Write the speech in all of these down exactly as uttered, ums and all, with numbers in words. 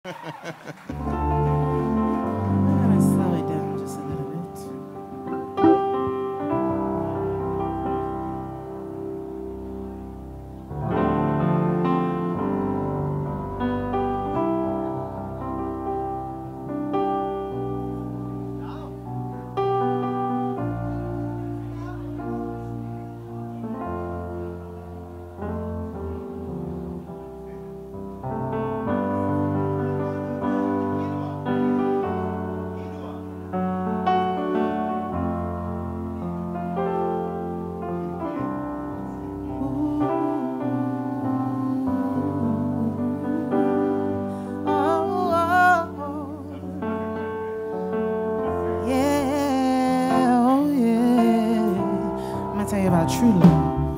I'm gonna slow it down just a little bit. Tell you about true love.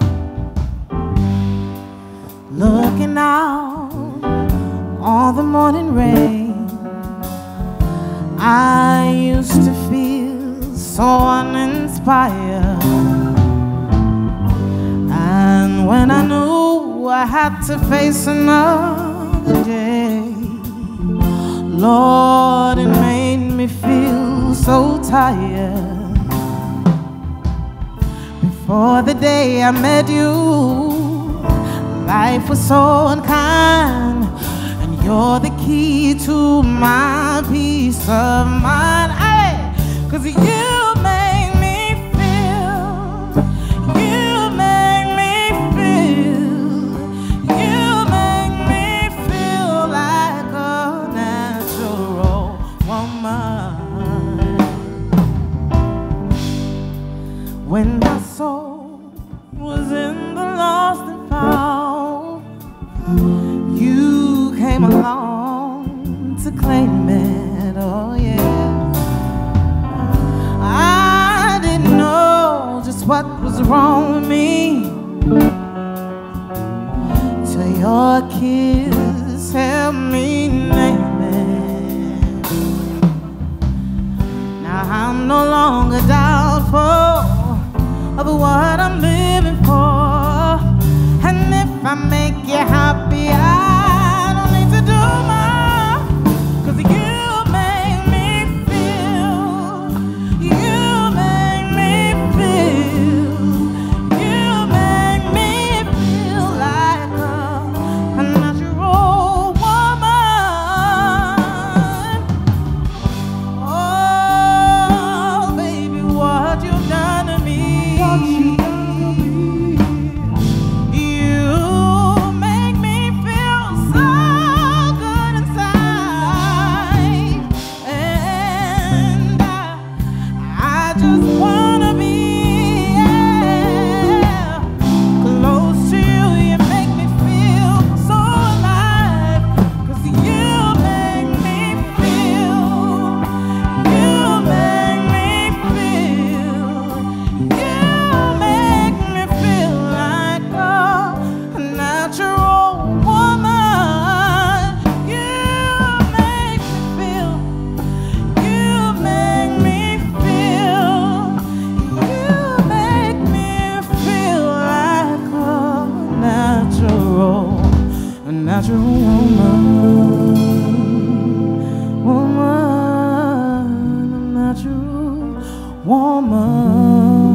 Looking out on the morning rain, I used to feel so uninspired. And when I knew I had to face another day, Lord, it made me feel so tired. For the day I met you, life was so unkind, and you're the key to my peace of mind. Hey, 'cause you make me feel, you make me feel, you make me feel like a natural woman. When my soul was in the lost and found, you came along to claim it, oh yeah. I didn't know just what was wrong with me till your kiss helped me name it. Now I'm no longer doubtful of what I'm living for, and if I make you happy, I don't need to do more, 'cause you make me feel, you make me feel, you make me feel like a, a natural woman. Oh baby, what you've done to me. You make me feel so good inside, and I, I just wanna be, yeah, close to you. You make me feel so alive, 'cause you make me feel, you make me feel, you make me feel like a natural woman. You make me feel, you make me feel, you make me feel like a natural, a natural woman, woman, a natural woman.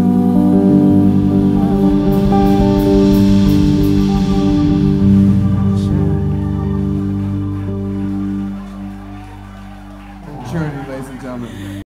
Journey, ladies and gentlemen.